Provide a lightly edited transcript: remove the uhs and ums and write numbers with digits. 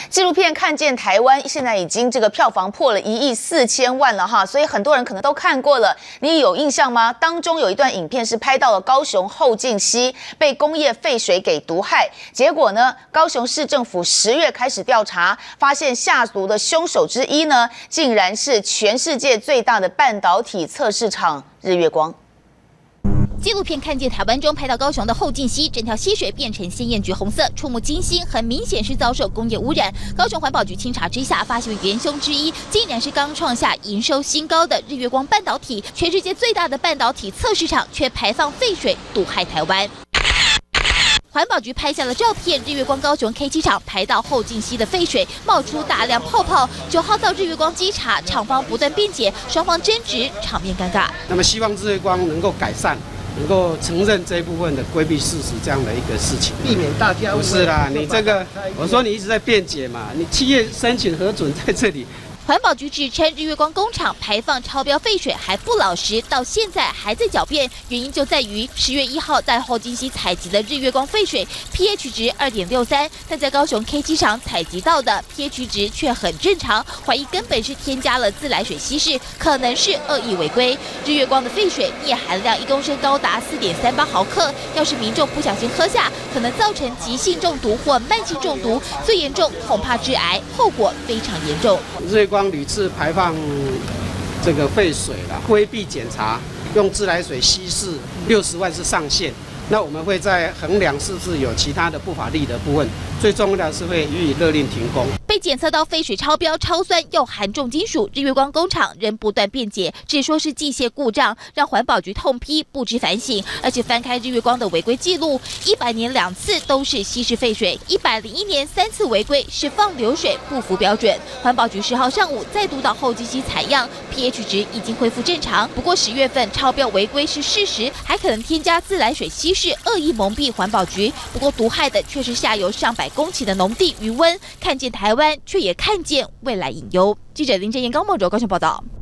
纪录片《看见台湾》现在已经这个票房破了1亿4000万了哈，所以很多人可能都看过了。你有印象吗？当中有一段影片是拍到了高雄后劲溪被工业废水给毒害，结果呢，高雄市政府10月开始调查，发现下毒的凶手之一呢，竟然是全世界最大的半导体测试厂日月光。 纪录片《看见台湾》中拍到高雄的后劲溪，整条溪水变成鲜艳橘红色，触目惊心，很明显是遭受工业污染。高雄环保局清查之下，发现元凶之一竟然是刚创下营收新高的日月光半导体，全世界最大的半导体测试厂，却排放废水毒害台湾。 环保局拍下了照片，日月光高雄 K7 厂排到后劲溪的废水冒出大量泡泡。9号到日月光稽查，厂方不断辩解，双方争执，场面尴尬。 那么希望日月光能够改善，能够承认这一部分的规避事实这样的一个事情，避免大家不是啦。你这个，我说你一直在辩解嘛，你企业申请核准在这里。 环保局指称日月光工厂排放超标废水还不老实，到现在还在狡辩，原因就在于10月1号在后劲溪采集的日月光废水 pH 值2.63，但在高雄 K7 厂采集到的 pH 值却很正常，怀疑根本是添加了自来水稀释，可能是恶意违规。日月光的废水镍含量1公升高达4.38毫克，要是民众不小心喝下，可能造成急性中毒或慢性中毒，最严重恐怕致癌，后果非常严重。 日月光 屡次排放这个废水了，规避检查，用自来水稀释60万是上限。那我们会在衡量是不是有其他的不法利的部分，最重要的是会予以勒令停工。 被检测到废水超标、超酸又含重金属，日月光工厂仍不断辩解，只说是机械故障，让环保局痛批不知反省。而且翻开日月光的违规记录，100年2次都是稀释废水，101年3次违规是放流水不符标准。环保局10号上午再度到后劲溪采样 ，pH 值已经恢复正常。不过10月份超标违规是事实，还可能添加自来水稀释，恶意蒙蔽环保局。不过毒害的却是下游上百公顷的农地余温。看见台湾，却也看见未来隐忧。记者林正彦、高梦柔高雄报道。